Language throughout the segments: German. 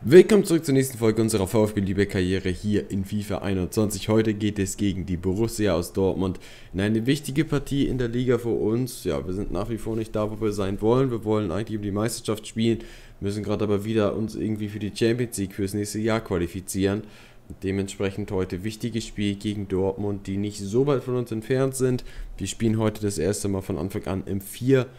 Willkommen zurück zur nächsten Folge unserer VfB-Lübeck-Karriere hier in FIFA 21. Heute geht es gegen die Borussia aus Dortmund in eine wichtige Partie in der Liga für uns. Ja, wir sind nach wie vor nicht da, wo wir sein wollen. Wir wollen eigentlich um die Meisterschaft spielen, müssen gerade aber wieder uns irgendwie für die Champions League fürs nächste Jahr qualifizieren. Und dementsprechend heute wichtiges Spiel gegen Dortmund, die nicht so weit von uns entfernt sind. Wir spielen heute das erste Mal von Anfang an im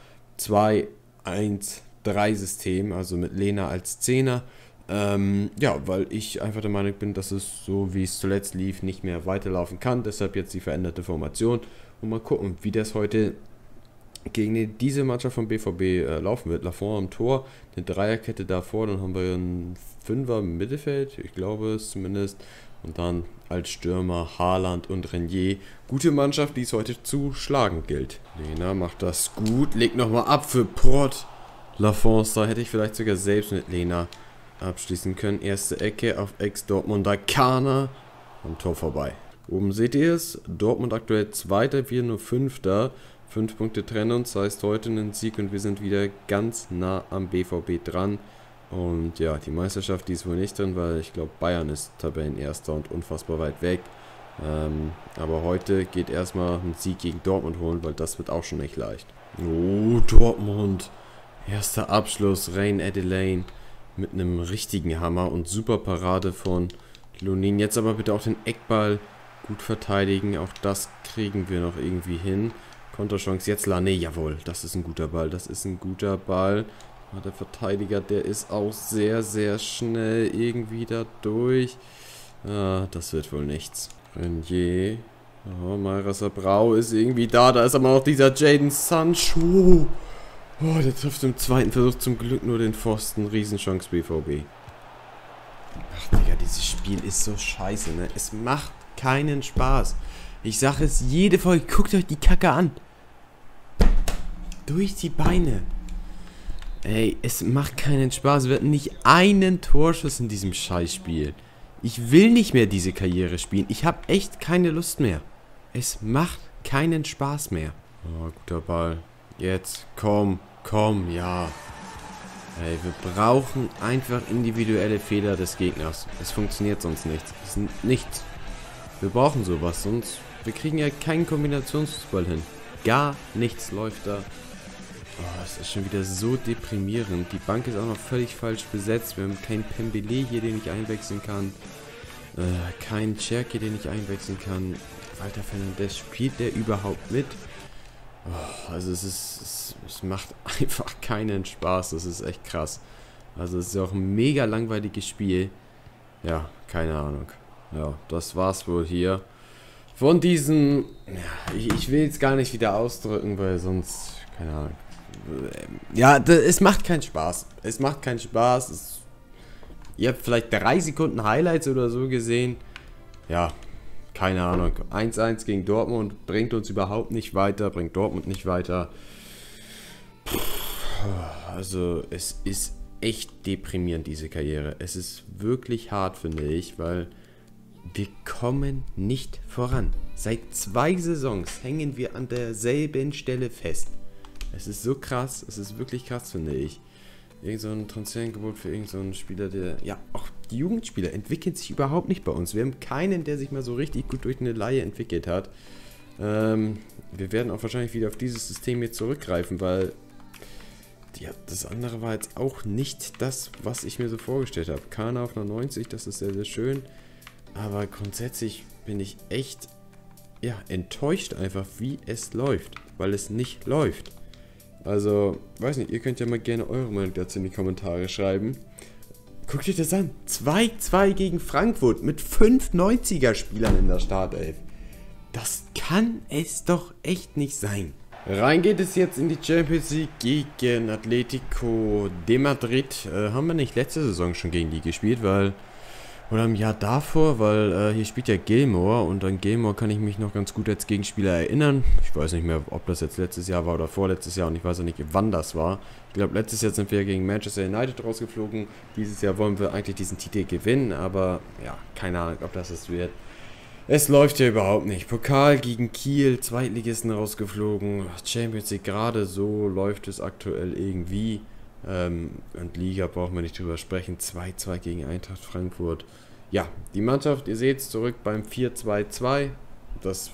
4-2-1-3-System, also mit Lena als Zehner. Ja, weil ich einfach der Meinung bin, dass es so wie es zuletzt lief nicht mehr weiterlaufen kann. Deshalb jetzt die veränderte Formation und mal gucken, wie das heute gegen diese Mannschaft vom BVB laufen wird. Lafont am Tor, eine Dreierkette davor, dann haben wir einen Fünfer im Mittelfeld, ich glaube es zumindest. Und dann als Stürmer Haaland und Renier. Gute Mannschaft, die es heute zu schlagen gilt. Lena macht das gut, legt nochmal ab für Prot. Lafont, da hätte ich vielleicht sogar selbst mit Lena abschließen können. Erste Ecke auf Ex-Dortmunder Kana. Am Tor vorbei. Oben seht ihr es. Dortmund aktuell Zweiter, wir nur Fünfter. 5 Punkte trennen uns. Das heißt heute einen Sieg und wir sind wieder ganz nah am BVB dran. Und ja, die Meisterschaft, die ist wohl nicht drin, weil ich glaube Bayern ist Tabellenerster und unfassbar weit weg. Aber heute geht erstmal ein Sieg gegen Dortmund holen, weil das wird auch schon nicht leicht. Oh, Dortmund. Erster Abschluss. Rein Adelaine. Mit einem richtigen Hammer und super Parade von Lunin. Jetzt aber bitte auch den Eckball gut verteidigen. Auch das kriegen wir noch irgendwie hin. Konterchance jetzt Lane. Jawohl, das ist ein guter Ball. Das ist ein guter Ball. Aber der Verteidiger, der ist auch sehr, sehr schnell irgendwie da durch. Das wird wohl nichts. Renier. Oh, Mayra Brau ist irgendwie da. Da ist aber noch dieser Jadon Sancho. Oh, der trifft im zweiten Versuch zum Glück nur den Pfosten. Riesenchance BVB. Ach, Digga, dieses Spiel ist so scheiße, ne? Es macht keinen Spaß. Ich sage es jede Folge. Guckt euch die Kacke an. Durch die Beine. Ey, es macht keinen Spaß. Wir hatten nicht einen Torschuss in diesem Scheißspiel. Ich will nicht mehr diese Karriere spielen. Ich habe echt keine Lust mehr. Es macht keinen Spaß mehr. Oh, guter Ball. Jetzt, komm, ja. Ey, wir brauchen einfach individuelle Fehler des Gegners. Es funktioniert sonst nichts. Es ist nichts. Wir brauchen sowas, sonst... Wir kriegen ja keinen Kombinationsfußball hin. Gar nichts läuft da. Oh, es ist schon wieder so deprimierend. Die Bank ist auch noch völlig falsch besetzt. Wir haben keinen Pembele hier, den ich einwechseln kann. Keinen Cherki, den ich einwechseln kann. Walter Fernandes, spielt der überhaupt mit? Oh, also es macht einfach keinen Spaß, das ist echt krass. Also es ist auch ein mega langweiliges Spiel. Ja, keine Ahnung. Ja, das war's wohl hier. Von diesen... Ja, ich will es gar nicht wieder ausdrücken, weil sonst... Keine Ahnung. Ja, es macht keinen Spaß. Es macht keinen Spaß. Ihr habt vielleicht 3 Sekunden Highlights oder so gesehen. Ja, keine Ahnung. 1-1 gegen Dortmund bringt uns überhaupt nicht weiter, bringt Dortmund nicht weiter. Also es ist echt deprimierend, diese Karriere. Es ist wirklich hart, finde ich, weil wir kommen nicht voran. Seit 2 Saisons hängen wir an derselben Stelle fest. Es ist so krass, es ist wirklich krass, finde ich. Irgend so ein Transferangebot für irgend so einen Spieler, der... Ja, auch die Jugendspieler entwickeln sich überhaupt nicht bei uns. Wir haben keinen, der sich mal so richtig gut durch eine Leihe entwickelt hat. Wir werden auch wahrscheinlich wieder auf dieses System jetzt zurückgreifen, weil... Ja, das andere war jetzt auch nicht das, was ich mir so vorgestellt habe. Kana auf einer 90, das ist sehr, sehr schön. Aber grundsätzlich bin ich echt... Ja, enttäuscht einfach, wie es läuft. Weil es nicht läuft. Also, weiß nicht, ihr könnt ja mal gerne eure Meinung dazu in die Kommentare schreiben. Guckt euch das an. 2-2 gegen Frankfurt mit 5 90er-Spielern in der Startelf. Das kann es doch echt nicht sein. Rein geht es jetzt in die Champions League gegen Atletico de Madrid. Haben wir nicht letzte Saison schon gegen die gespielt, weil... Oder im Jahr davor, weil hier spielt ja Gilmour und an Gilmour kann ich mich noch ganz gut als Gegenspieler erinnern. Ich weiß nicht mehr, ob das jetzt letztes Jahr war oder vorletztes Jahr und ich weiß auch nicht, wann das war. Ich glaube, letztes Jahr sind wir gegen Manchester United rausgeflogen. Dieses Jahr wollen wir eigentlich diesen Titel gewinnen, aber ja, keine Ahnung, ob das es wird. Es läuft ja überhaupt nicht. Pokal gegen Kiel, Zweitligisten rausgeflogen. Champions League gerade so läuft es aktuell irgendwie. Und Liga brauchen wir nicht drüber sprechen. 2-2 gegen Eintracht Frankfurt. Ja, die Mannschaft, ihr seht es, zurück beim 4-2-2. Das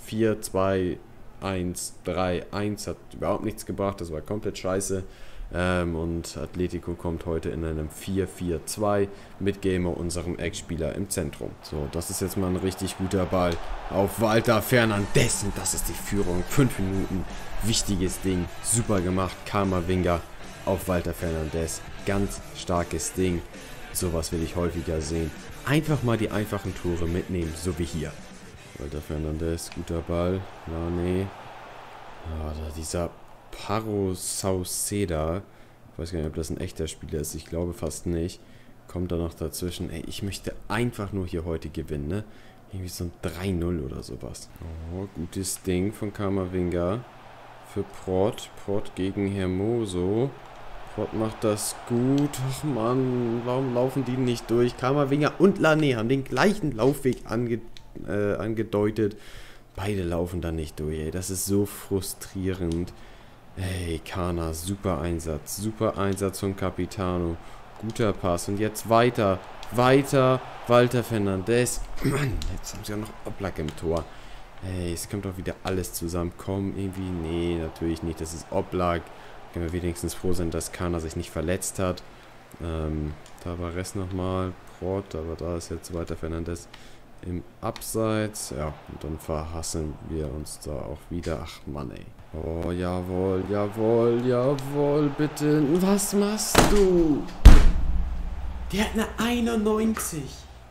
4-2-1-3-1 hat überhaupt nichts gebracht. Das war komplett scheiße. Und Atletico kommt heute in einem 4-4-2 mit Gamer, unserem Ex-Spieler, im Zentrum. So, das ist jetzt mal ein richtig guter Ball auf Walter Fernandes. Und das ist die Führung. 5 Minuten. Wichtiges Ding. Super gemacht. Camavinga auf Walter Fernandes. Ganz starkes Ding. Sowas will ich häufiger sehen. Einfach mal die einfachen Tore mitnehmen, so wie hier. Walter Fernandes, guter Ball. Nane. Ja, dieser Paro Sauceda, ich weiß gar nicht, ob das ein echter Spieler ist, ich glaube fast nicht, kommt da noch dazwischen. Ey, ich möchte einfach nur hier heute gewinnen, ne? Irgendwie so ein 3-0 oder sowas. Oh, gutes Ding von Camavinga für Prot. Prot gegen Hermoso. Prot macht das gut. Ach Mann, warum laufen die nicht durch? Camavinga und Lane haben den gleichen Laufweg angedeutet. Beide laufen da nicht durch, ey. Das ist so frustrierend. Hey, Kana, super Einsatz von Capitano, guter Pass und jetzt weiter, Walter Fernandes, Mann, jetzt haben sie ja noch Oblak im Tor, hey, es kommt doch wieder alles zusammen, komm, irgendwie, nee, natürlich nicht, das ist Oblak, können wir wenigstens froh sein, dass Kana sich nicht verletzt hat, da war Rest nochmal, Prot, aber da ist jetzt Walter Fernandes im Abseits, ja, und dann verhasseln wir uns da auch wieder, ach Mann, ey. Oh, jawohl, bitte. Was machst du? Der hat eine 91.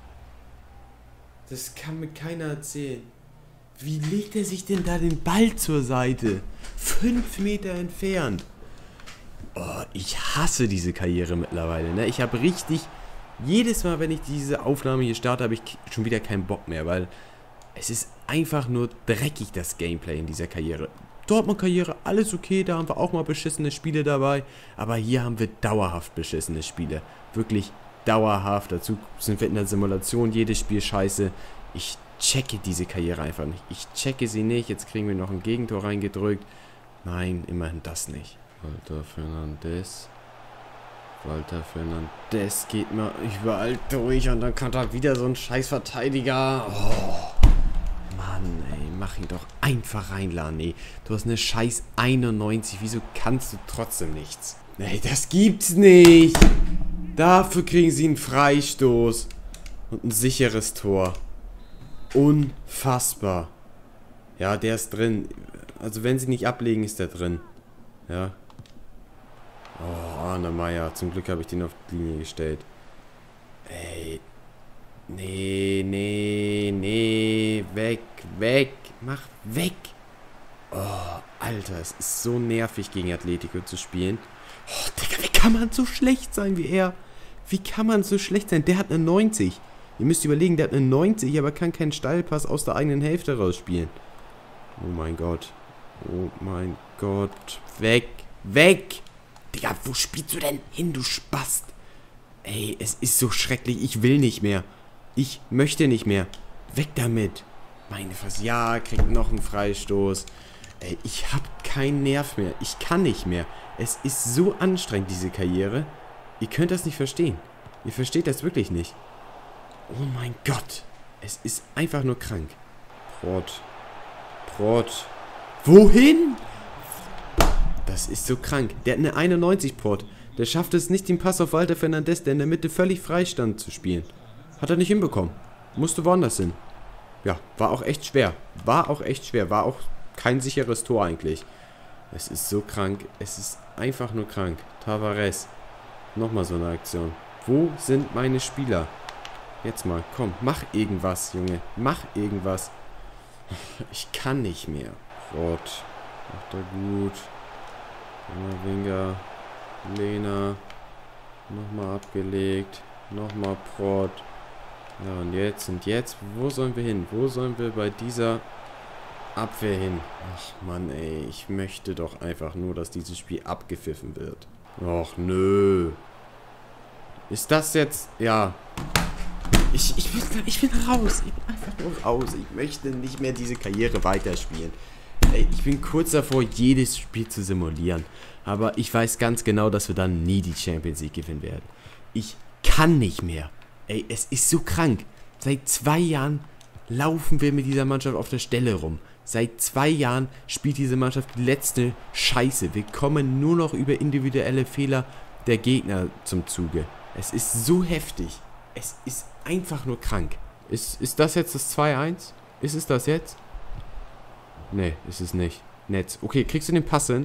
Das kann mir keiner erzählen. Wie legt er sich denn da den Ball zur Seite? 5 Meter entfernt. Oh, ich hasse diese Karriere mittlerweile, ne? Ich habe richtig... Jedes Mal, wenn ich diese Aufnahme hier starte, habe ich schon wieder keinen Bock mehr, weil es ist einfach nur dreckig, das Gameplay in dieser Karriere. Dortmund-Karriere, alles okay, da haben wir auch mal beschissene Spiele dabei, aber hier haben wir dauerhaft beschissene Spiele. Wirklich dauerhaft, dazu sind wir in der Simulation, jedes Spiel scheiße. Ich checke diese Karriere einfach nicht. Ich checke sie nicht, jetzt kriegen wir noch ein Gegentor reingedrückt. Nein, immerhin das nicht. Walter Fernandes geht mal überall durch und dann kommt da wieder so ein Scheißverteidiger. Oh. Mann, ey, mach ihn doch einfach rein, Lane. Du hast eine scheiß 91. Wieso kannst du trotzdem nichts? Ey, das gibt's nicht. Dafür kriegen sie einen Freistoß. Und ein sicheres Tor. Unfassbar. Ja, der ist drin. Also wenn sie nicht ablegen, ist der drin. Ja. Oh, Arne Meyer. Zum Glück habe ich den auf die Linie gestellt. Ey. Nee, weg, mach weg. Oh, Alter, es ist so nervig, gegen Atletico zu spielen. Oh, Digga, wie kann man so schlecht sein wie er? Wie kann man so schlecht sein? Der hat eine 90. Ihr müsst überlegen, der hat eine 90, aber kann keinen Steilpass aus der eigenen Hälfte rausspielen. Oh mein Gott. Weg. Digga, wo spielst du denn hin, du Spast? Ey, es ist so schrecklich. Ich will nicht mehr. Ich möchte nicht mehr. Weg damit. Meine Fresse. Ja, kriegt noch einen Freistoß. Ey, ich hab keinen Nerv mehr. Ich kann nicht mehr. Es ist so anstrengend, diese Karriere. Ihr könnt das nicht verstehen. Ihr versteht das wirklich nicht. Oh mein Gott. Es ist einfach nur krank. Prot. Wohin? Das ist so krank. Der hat eine 91, Prot. Der schafft es nicht, den Pass auf Walter Fernandes, der in der Mitte völlig frei stand, zu spielen. Hat er nicht hinbekommen. Musste woanders hin. Ja, war auch echt schwer. War auch kein sicheres Tor eigentlich. Es ist so krank. Es ist einfach nur krank. Tavares. Nochmal so eine Aktion. Wo sind meine Spieler? Jetzt mal, komm, mach irgendwas, Junge. Mach irgendwas. Ich kann nicht mehr. Rot. Macht er gut. Winger. Lena. Nochmal abgelegt. Nochmal Prot. Ja, und jetzt, wo sollen wir hin? Wo sollen wir bei dieser Abwehr hin? Ach Mann, ey, ich möchte doch einfach nur, dass dieses Spiel abgepfiffen wird. Och, nö. Ist das jetzt, ja. Ich bin raus. Ich bin einfach nur raus. Ich möchte nicht mehr diese Karriere weiterspielen. Ey, ich bin kurz davor, jedes Spiel zu simulieren. Aber ich weiß ganz genau, dass wir dann nie die Champions League gewinnen werden. Ich kann nicht mehr. Ey, es ist so krank. Seit 2 Jahren laufen wir mit dieser Mannschaft auf der Stelle rum. Seit 2 Jahren spielt diese Mannschaft die letzte Scheiße. Wir kommen nur noch über individuelle Fehler der Gegner zum Zuge. Es ist so heftig. Es ist einfach nur krank. Ist das jetzt das 2-1? Ist es das jetzt? Nee, ist es nicht. Netz. Okay, kriegst du den Pass hin?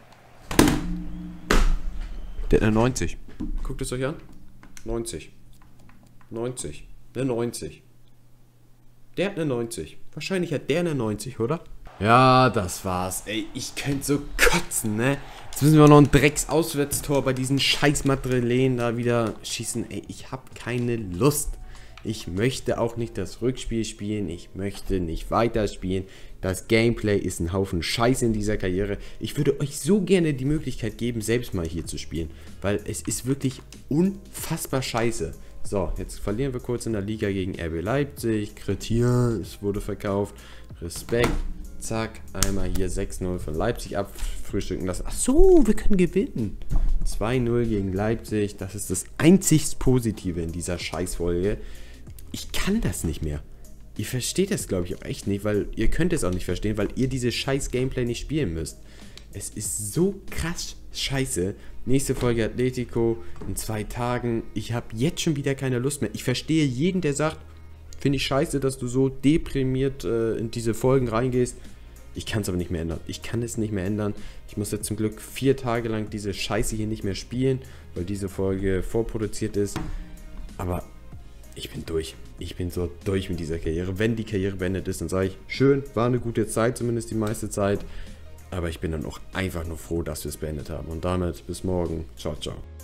Der hat eine 90. Guckt es euch an. 90. 90. Eine 90. Der hat eine 90. Wahrscheinlich hat der eine 90, oder? Ja, das war's. Ey, ich könnte so kotzen, ne? Jetzt müssen wir noch ein Drecks-Auswärtstor bei diesen scheiß Madrilen da wieder schießen. Ey, ich hab keine Lust. Ich möchte auch nicht das Rückspiel spielen. Ich möchte nicht weiterspielen. Das Gameplay ist ein Haufen Scheiß in dieser Karriere. Ich würde euch so gerne die Möglichkeit geben, selbst mal hier zu spielen. Weil es ist wirklich unfassbar scheiße. So, jetzt verlieren wir kurz in der Liga gegen RB Leipzig. Chrétien, es wurde verkauft. Respekt. Zack, einmal hier 6-0 von Leipzig abfrühstücken lassen. Ach so, wir können gewinnen. 2-0 gegen Leipzig. Das ist das einzig Positive in dieser Scheißfolge. Ich kann das nicht mehr. Ihr versteht das, glaube ich, auch echt nicht, weil ihr könnt es auch nicht verstehen, weil ihr diese scheiß Gameplay nicht spielen müsst. Es ist so krass scheiße. Nächste Folge Atletico in 2 Tagen. Ich habe jetzt schon wieder keine Lust mehr. Ich verstehe jeden, der sagt, finde ich scheiße, dass du so deprimiert in diese Folgen reingehst. Ich kann es aber nicht mehr ändern. Ich kann es nicht mehr ändern. Ich muss jetzt zum Glück 4 Tage lang diese Scheiße hier nicht mehr spielen, weil diese Folge vorproduziert ist. Aber ich bin durch. Ich bin so durch mit dieser Karriere. Wenn die Karriere beendet ist, dann sage ich, schön, war eine gute Zeit, zumindest die meiste Zeit. Aber ich bin dann auch einfach nur froh, dass wir es beendet haben. Und damit bis morgen. Ciao, ciao.